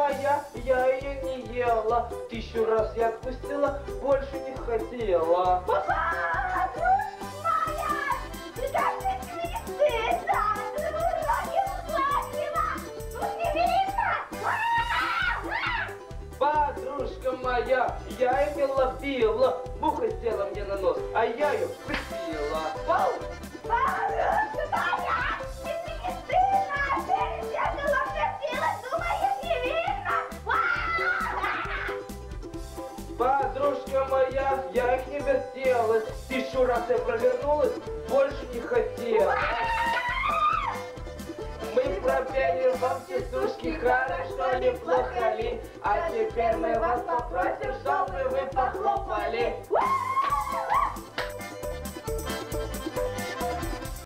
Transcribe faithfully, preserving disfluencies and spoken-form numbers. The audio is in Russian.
моя, я ее не ела. Тысячу раз я отпустила, больше не хотела. Подружка моя, ты как ты цветы, Подружка моя, я ее ловила, муха села мне на нос, а я ее прибила. Вау! Подружка моя, если не стыдно, перед зеркалом вертелась, думаешь, не видно? Подружка моя, я их не вертелась, тысячу раз я провернулась, больше не хотела. Мы пропели вам, тетушки, хорошо ли, плохо ли, а теперь мы вас попросим, чтобы вы похлопали.